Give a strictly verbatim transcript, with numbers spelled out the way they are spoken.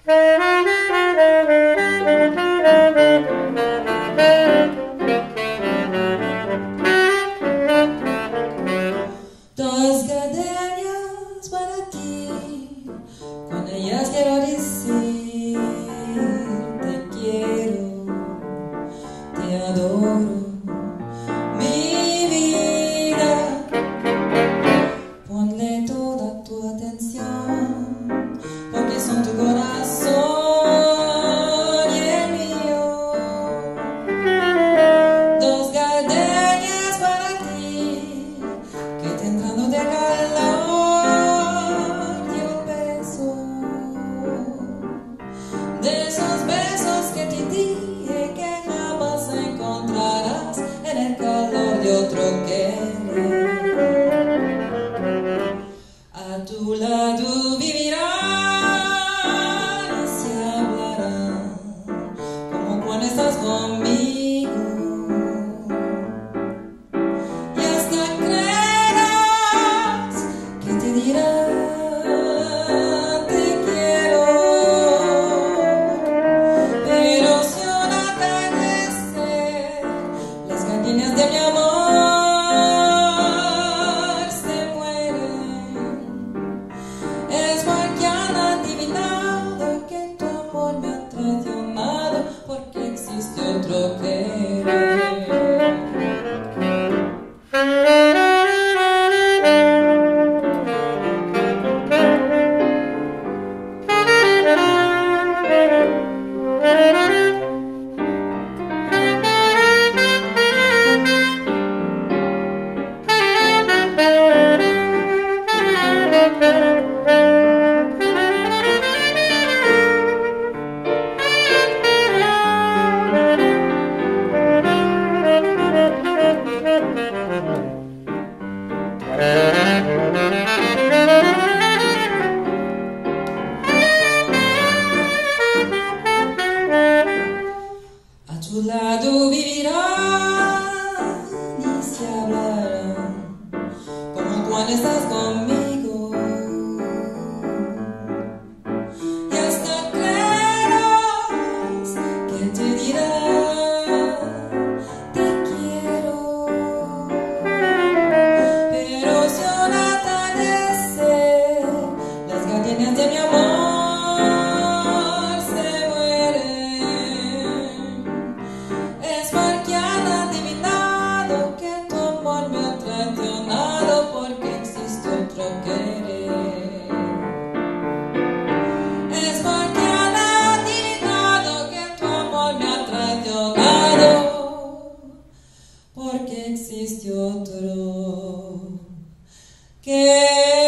Dos gardenias para ti, con ellas quiero decir te quiero, te adoro, mi vida. Ponle toda tu atención, porque son tu corazón y el mío. Dos gardenias para ti, que tendrán de calor y un beso, de esos besos que te dije que jamás encontrarás en el calor de otro querer. A tu lado vivirán y se hablarán como cuando estás conmigo. Y hasta creerás que te dirán te quiero. Pero si un atardecer las gardenias de mi amor es porque han adivinado que tu amor me ha traicionado, porque existe otro querer. A tu lado vivirán y se hablarán como cuando estás conmigo. Y hasta creerás que te dirán te quiero. Pero si un atardecer las gardenias de mi amor es porque han adivinado que tu amor me ha traicionado, porque existe otro que